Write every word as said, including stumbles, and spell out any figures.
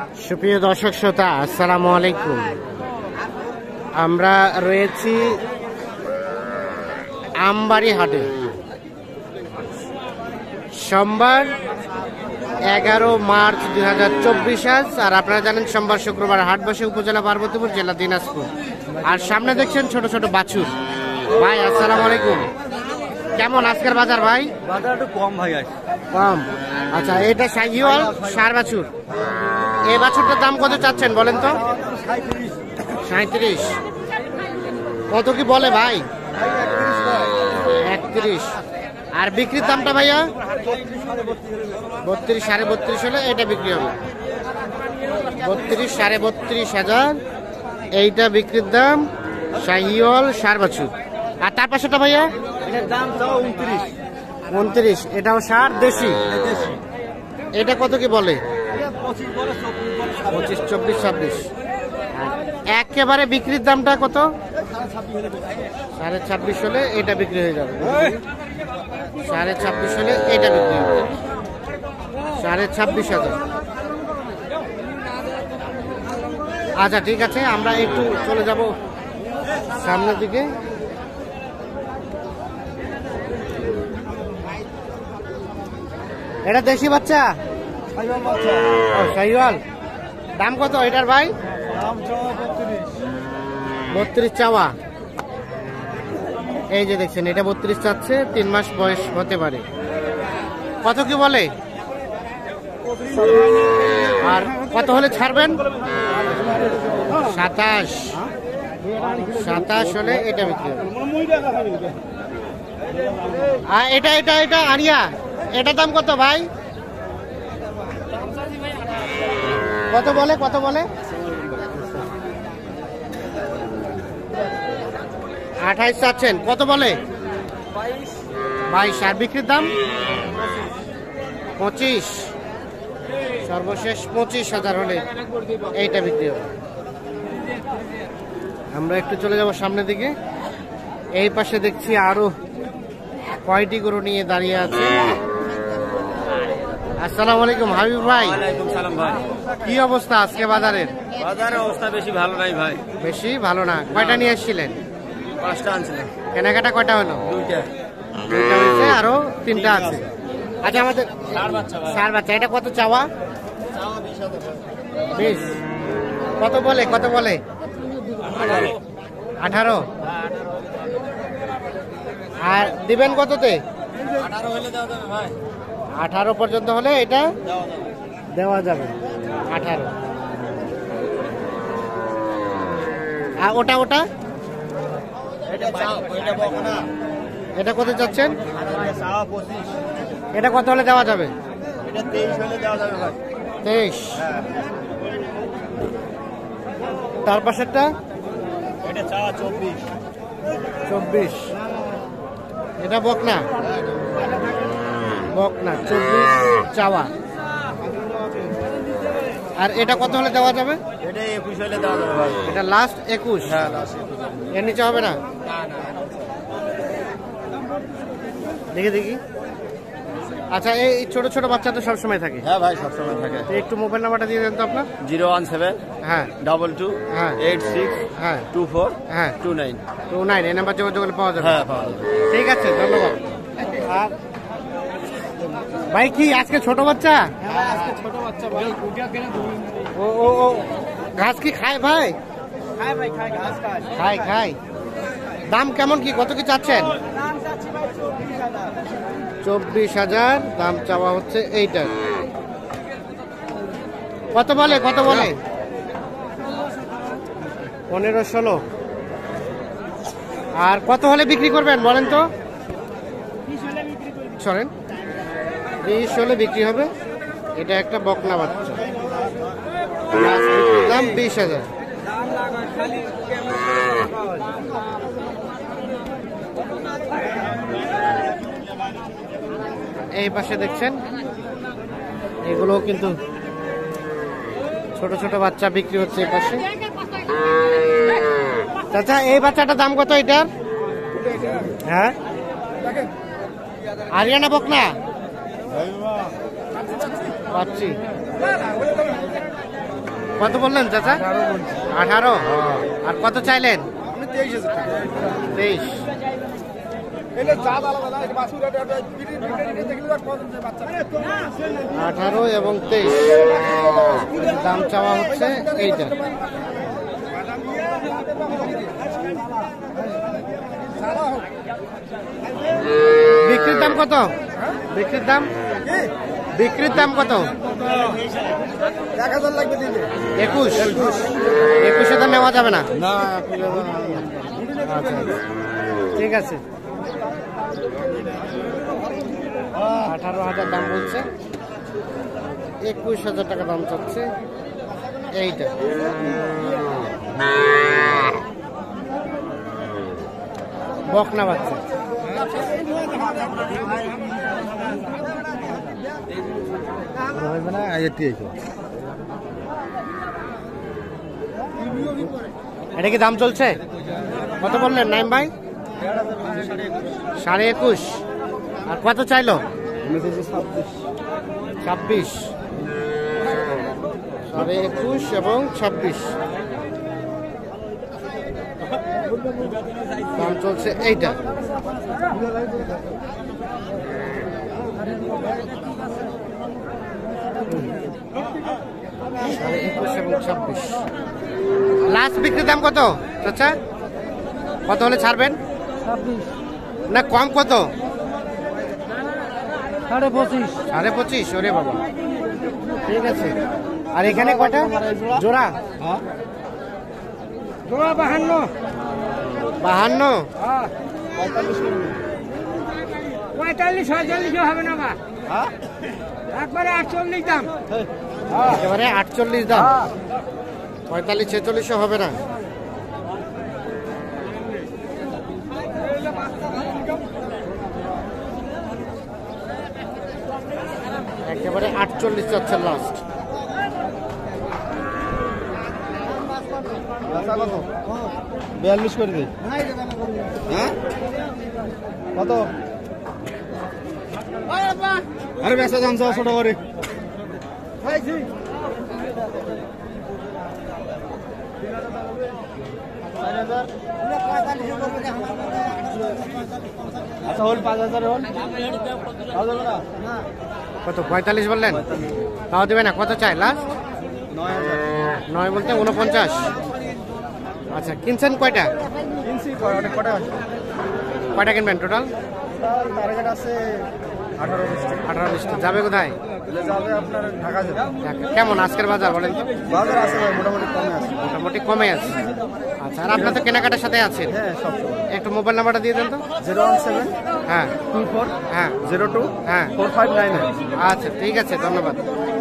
সুপ্রিয় দর্শক শ্রোতা, আসসালামু আলাইকুম। আমরা রয়েছি আমবাড়ি হাটে। সোমবার এগারো মার্চ দুই হাজার চব্বিশ আজ। আর আপনারা জানেন সোমবার শুক্রবার হাট বসে উপজেলা পার্বতীপুর, জেলা দিনাজপুর। আর সামনে দেখছেন ছোট ছোট বাছুর। ভাই আসসালামু আলাইকুম, কেমন আজকের বাজার? ভাই বাজার একটু কম ভাই, কম। আচ্ছা, এটা শাহিওয়াল সার বাছুর। এই বাছুরটার দাম কত চাচ্ছেন বলেন তো? সাঁত্রিশ। কত কি বলে ভাই? একত্রিশ। আর বিক্রির দামটা ভাইয়া? বত্রিশ, সাড়ে বত্রিশ হলে এটা বিক্রি হবে। বত্রিশ, সাড়ে বত্রিশ হাজার এইটা বিক্রির দাম শাহিওয়াল সার বাছুর। আর তার পাশেটা ভাইয়া? উনত্রিশ। উনত্রিশ, এটাও সার দেশি। এটা কত কি বলে? পঁচিশ, চব্বিশ, ছাব্বিশ। একেবারে বিক্রির দামটা কত? সাড়ে ছাব্বিশ হলে এটা বিক্রি হয়ে যাবে। সাড়ে ছাব্বিশ হলে এটা বিক্রি হবে সাড়ে ছাব্বিশ হাজার। আচ্ছা ঠিক আছে, আমরা একটু চলে যাব সামনের দিকে। এটা দেশি বাচ্চা, শাহিওয়াল। দাম কত এটার ভাই? বত্রিশ চাওয়া। এই যে দেখছেন, এটা বত্রিশ চাচ্ছে, তিন মাস বয়স হতে পারে। কত কি বলে? আর কত হলে ছাড়বেন? সাতাশ। সাতাশ হলে এটা বিক্রি হবে। আর এটা এটা এটা আরিয়া, এটার দাম কত ভাই? কত বলে কত বলে? আঠাইশ চাচ্ছেন, কত বলে? বাইশ। আর বিক্রির দাম? পঁচিশ। সর্বশেষ পঁচিশ হাজার হলে এইটা বিক্রি হবে। আমরা একটু চলে যাব সামনের দিকে। এই পাশে দেখছি আরো কয়টি গরু নিয়ে দাঁড়িয়ে আছে। আসসালামু আলাইকুম হাবিব ভাই। ওয়ালাইকুম সালাম ভাই। কি অবস্থা আজকে বাজারের? বাজারের অবস্থা বেশি ভালো নাই ভাই। বেশি ভালো না? কয়টা নিয়ে এসেছিলেন? পাঁচটা আনছিলাম। কেনাকাটা কয়টা হলো? দুইটা। দুইটা হয়েছে, আরো তিনটা আছে। আচ্ছা, আমাদের সার বাচ্চা, এটা কত চাওয়া? বিশ। কত বলে কত বলে? আঠারো। আর দিবেন কততে? আঠারো পর্যন্ত হলে এটা দেওয়া যাবে। আঠারো। আর ওটা ওটা এটা কত চাচ্ছেন? এটা কত হলে দেওয়া যাবে? তেইশ। তার পাশেরটা? চব্বিশ। এটা বকনা? বকনা, চব্বিশ চাওয়া। আর এটা কত হলে দেওয়া যাবে? এটা একুশ হলে দেওয়া যাবে ভাই। এটা লাস্ট একুশ? হ্যাঁ, লাস্ট একুশ। এর নিচে হবে না? দেখি দেখি। আচ্ছা, এই ছোট ছোট বাচ্চা তো সবসময় থাকে? হ্যাঁ ভাই, সবসময় থাকে। একটু মোবাইল নাম্বারটা দিয়ে দেন তো আপনার। জিরো ওয়ান সেভেন হ্যাঁ ডাবল টু হ্যাঁ এইট সিক্স হ্যাঁ টু ফোর হ্যাঁ টু নাইন টু নাইন। এই নাম্বার যোগাযোগ করলে পাওয়া যাবে? হ্যাঁ, পাওয়া যাবে। ঠিক আছে, ধন্যবাদ। আর ভাই কি আজকে ছোট বাচ্চা? ছোট বাচ্চা ভাই। ও ও ও ঘাস কি খায় ভাই? খায় ভাই, খায়, ঘাস খায়। খায় খায়। দাম কেমন কি, কত কি চাচ্ছেন? চব্বিশ হাজার দাম চাওয়া হচ্ছে এইটার। কত বলে কত বলে? পনেরো, ষোলো। আর কত হলে বিক্রি করবেন বলেন তো? সরেন। বিশ হলে বিক্রি হবে। এটা একটা বকনা বাচ্চা, দাম বিশ হাজার। এই পাশে দেখছেন, এগুলো কিন্তু ছোট ছোট বাচ্চা বিক্রি হচ্ছে এই পাশে। চাচা, এই বাচ্চাটার দাম কত এটার? হ্যাঁ, আরিয়ানা বকনা পাচ্ছি। কত বললেন চাচা? আঠারো। আর কত চাইলেন? তেইশ। আঠারো এবং তেইশ দাম চাওয়া হচ্ছে এইটা। বিক্রির দাম কত? বিক্রির দাম বিক্রির দাম কত? একুশ। একুশে তো নেওয়া যাবে না। আচ্ছা ঠিক আছে। আঠারো হাজার দাম বলছে, একুশ হাজার টাকা দাম চাচ্ছে এইটা। বকনা বাচ্চা। এটা কি দাম চলছে? কত বললেন নাইম ভাই? সাড়ে একুশ। আর কত চাইলো? ছাব্বিশ। সাড়ে একুশ এবং ছাব্বিশ দাম চলছে এইটা। সাড়ে একুশ এবং ছাব্বিশ। লাস্ট বিক্রির দাম কত আচ্ছা? কত হলে ছাড়বেন? না কম কত? সাড়ে পঁচিশ। সাড়ে পঁচিশ। ওরে বাবা, ঠিক আছে। আর এখানে কয়টা জোড়া? জোড়া বাহান্ন। বাহান্ন। পঁয়তাল্লিশ ছয়চল্লিশ হবে না বা? একবারে আটচল্লিশ দাম। একেবারে আটচল্লিশ দাম। পঁয়তাল্লিশ ছেচল্লিশও হবে না। একেবারে আটচল্লিশ চাচ্ছে লাস্ট। বিয়াল্লিশ করে দিই। হ্যাঁ কত? আরে বেসা দাম চাও ছোট করে। আচ্ছা হল পাঁচ হাজার হল কত? পঁয়তাল্লিশ বললেন, তাও দেবে না? কত চাই লাস্ট? নয় হাজার। নয় বলতে উনপঞ্চাশ। আচ্ছা কিনছেন কয়টা? কিনছি কটা? কয়টা কিনবেন টোটাল? টার্গেট আছে আঠারো বিশটা। আঠারো বিশটা। যাবে কোথায়? যাবে আপনার ঢাকা যাবে। কেমন আজকের বাজার বলেন তো? বাজার আছে ভাই, মোটামুটি কমে আছে। মোটামুটি কমে আছে। আচ্ছা, আর আপনার তো কেনাকাটার সাথে আছেন। হ্যাঁ সব একটু মোবাইল নাম্বারটা দিয়ে দেন তো। জিরো ওয়ান সেভেন হ্যাঁ টু ফোর হ্যাঁ জিরো টু হ্যাঁ। Four five nine. আচ্ছা ঠিক আছে, ধন্যবাদ।